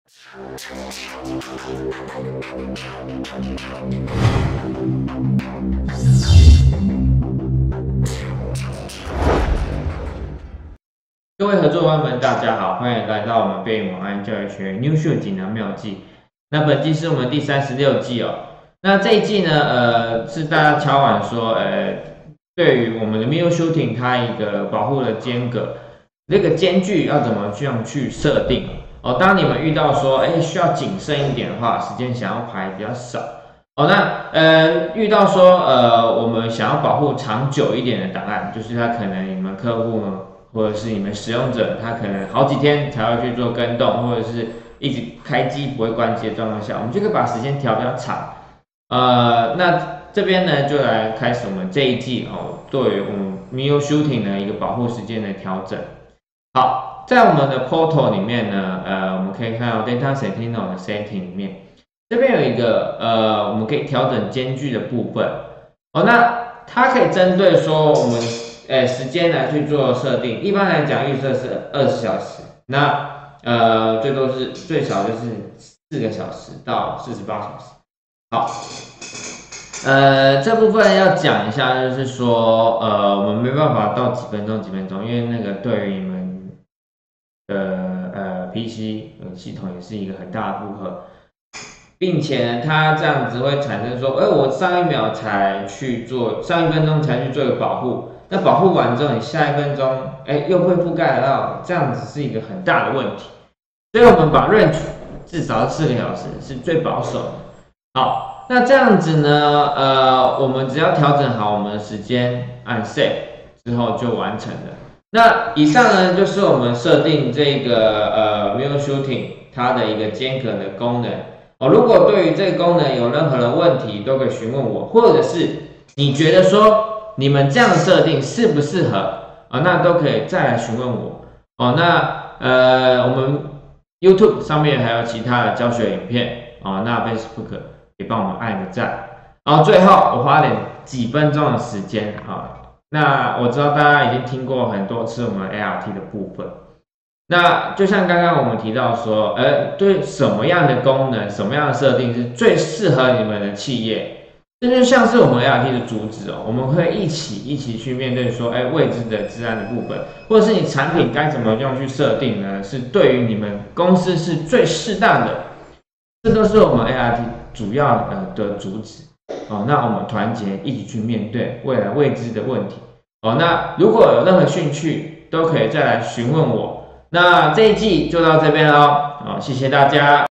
各位合作伙伴们，大家好，欢迎来到我们贝影网安教育学 New Shoot 锦囊妙计。那本季是我们第36季哦。那这一季呢，是大家敲碗说，对于我们的 New Shooting 它一个保护的间隔，那个间距要怎么这样去设定哦？当你们遇到说，需要谨慎一点的话，时间想要排比较少哦。那遇到说，我们想要保护长久一点的档案，就是它可能你们客户呢。或者是你们使用者，他可能好几天才会去做更动，或者是一直开机不会关机的状况下，我们就可以把时间调比较长。那这边呢，就来开始我们这一季哦，对于我们 Mio Shooting 的一个保护时间的调整。好，在我们的 Portal 里面呢，我们可以看到 Data Sentinel 的 Setting 里面，这边有一个我们可以调整间距的部分。哦，那它可以针对说我们时间来去做设定，一般来讲预设是20小时，那最少就是4个小时到48小时。好，这部分要讲一下，就是说我们没办法到几分钟，因为那个对于你们的PC 系统也是一个很大的负荷，并且它这样子会产生说，我上1分钟才去做一个保护。那保护完之后，你下1分钟，又会覆盖得到，这样子是一个很大的问题。所以我们把 range 至少4个小时是最保守的。好，那这样子呢，我们只要调整好我们的时间，按 save 之后就完成了。那以上呢，就是我们设定这个Mio Shooting 它的一个间隔的功能。如果对于这个功能有任何的问题，都可以询问我，或者是你觉得说，你们这样的设定适不适合那都可以再来询问我那我们 YouTube 上面还有其他的教学影片那 Facebook 也帮我们按个赞。然后最后我花几分钟的时间那我知道大家已经听过很多次我们 ART 的部分。那就像刚刚我们提到说，对什么样的功能、什么样的设定是最适合你们的企业？这就像是我们 ART 的主旨我们会一起去面对说，未知的治安的部分，或者是你产品该怎么样去设定呢？是对于你们公司是最适当的，这都是我们 ART 主要的主旨那我们团结一起去面对未来未知的问题那如果有任何兴趣，都可以再来询问我。那这一季就到这边咯谢谢大家。